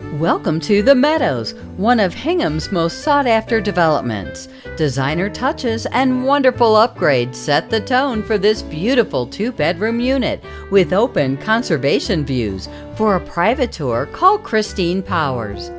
Welcome to the Meadows, one of Hingham's most sought-after developments. Designer touches and wonderful upgrades set the tone for this beautiful two-bedroom unit with open conservation views. For a private tour, call Christine Powers.